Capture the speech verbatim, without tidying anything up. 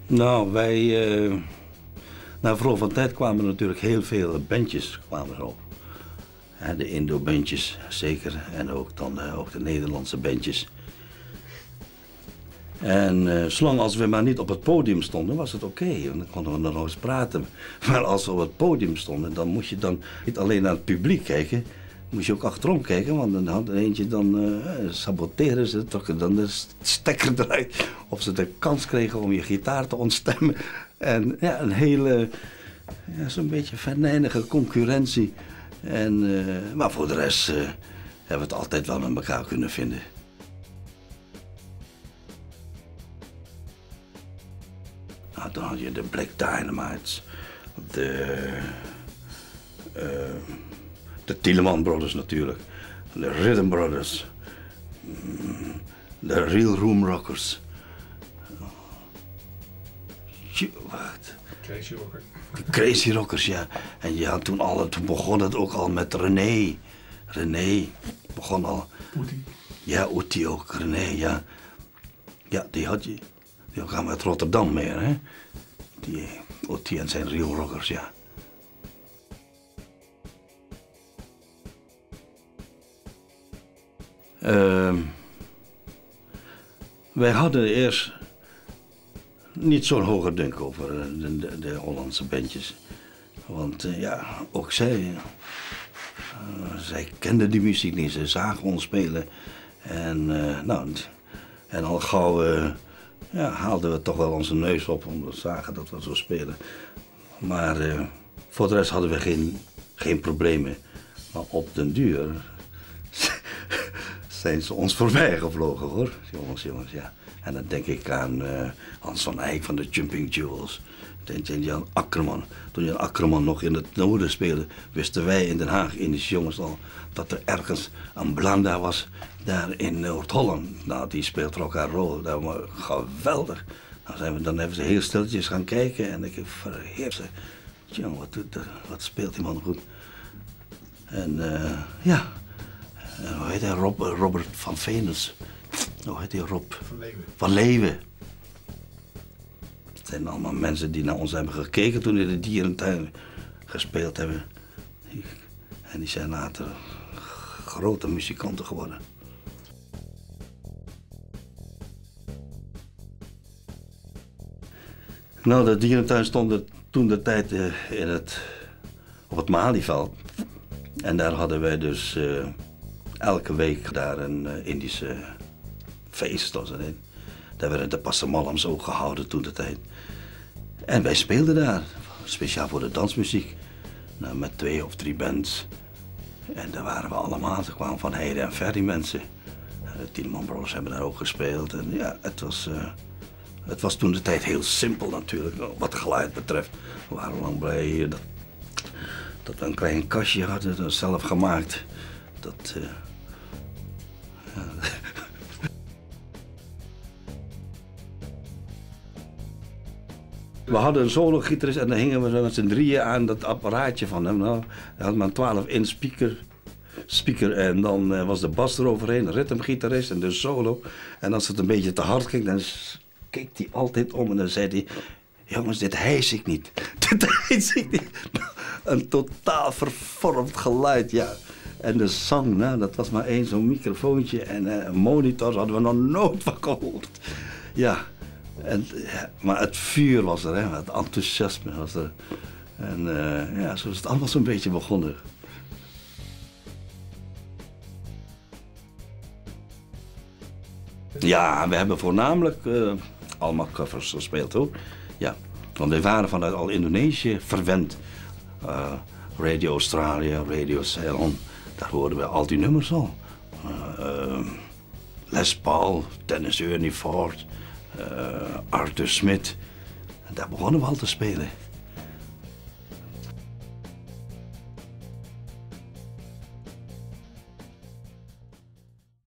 Nou, wij... Uh, na verloop van tijd kwamen er natuurlijk heel veel bandjes kwamen erop. En de Indo-bandjes zeker. En ook, dan, uh, ook de Nederlandse bandjes. En uh, zolang als we maar niet op het podium stonden, was het oké. Okay, dan konden we nog eens praten. Maar als we op het podium stonden, dan moest je dan niet alleen naar het publiek kijken. Moest je ook achterom kijken, want dan had er eentje dan uh, saboteren ze, trokken dan de stekker eruit. Of ze de kans kregen om je gitaar te ontstemmen. En ja, een hele, ja, zo'n beetje venijnige concurrentie. En, uh, maar voor de rest uh, hebben we het altijd wel met elkaar kunnen vinden. Nou, dan had je de Black Dynamites, de, uh, de Tieleman Brothers natuurlijk, de Rhythm Brothers, de Real Room Rockers. Wat? Crazy Rockers. Crazy Rockers, ja. En ja, toen, al, toen begon het ook al met René. René begon al. Oetie. Ja, Oetie ook, René, ja. Ja, die had je. Die gaan we uit Rotterdam meer, hè. Die Oetie en zijn Real Rockers, ja. Uh, wij hadden eerst niet zo'n hoge dunk over de, de, de Hollandse bandjes. Want uh, ja, ook zij, uh, zij kenden die muziek niet, ze zagen ons spelen. En, uh, nou, en al gauw uh, ja, haalden we toch wel onze neus op omdat we zagen dat we zo spelen. Maar uh, voor de rest hadden we geen, geen problemen. Maar op den duur zijn ze ons voorbij gevlogen, hoor. Jongens, jongens, ja. En dan denk ik aan uh, Hans van Eyck van de Jumping Jewels. Denk je aan Jan Akkerman. Toen Jan Akkerman nog in het noorden speelde, wisten wij in Den Haag, Indische jongens al, dat er ergens een Blanda was, daar in Noord-Holland. Nou, die speelt rock and roll, dat was geweldig. Dan, zijn we, dan hebben ze heel stilletjes gaan kijken en ik verheer ze. Tjong, wat, wat speelt die man goed. En uh, ja, en hoe heet hij? Rob, Robert van Venus. Hoe heet hij? Rob Van Leeuwen. Van Leeuwen. Het zijn allemaal mensen die naar ons hebben gekeken toen we in de dierentuin gespeeld hebben. En die zijn later grote muzikanten geworden. Nou, de dierentuin stond toen de tijd in het, op het Malieveld. En daar hadden wij dus uh, elke week daar een uh, Indische feest. Was het, daar werden de passamalams ook gehouden toen de tijd. En wij speelden daar, speciaal voor de dansmuziek. Nou, met twee of drie bands. En daar waren we allemaal, er kwamen van heide en ver die mensen. De Tieleman Brothers hebben daar ook gespeeld. En ja, het was, uh, het was toen de tijd heel simpel natuurlijk, wat geluid betreft. We waren lang blij dat, dat we een klein kastje hadden, dat zelf gemaakt. Dat, uh, ja. We hadden een solo-gitarist en dan hingen we met z'n drieën aan dat apparaatje van hem. Nou, hij had maar een twaalf inch speaker, speaker en dan uh, was de bas eroverheen, de ritmegitarist en de solo. En als het een beetje te hard ging, dan keek hij altijd om en dan zei hij: jongens, dit hijs ik niet. Dit hijs ik niet. Een totaal vervormd geluid, ja. En de zang, nou, dat was maar één zo'n microfoontje en uh, een monitor, hadden we nog nooit van gehoord. Ja. En, ja, maar het vuur was er, hè, het enthousiasme was er. En uh, ja, zo is het allemaal zo'n beetje begonnen. Ja, we hebben voornamelijk uh, allemaal covers gespeeld, hoor. Ja, want wij waren vanuit al Indonesië verwend. Uh, Radio Australia, Radio Ceylon, daar hoorden we al die nummers al. Uh, uh, Les Paul, Dennis Ernie Ford. Uh, Arthur Smith. En daar begonnen we al te spelen.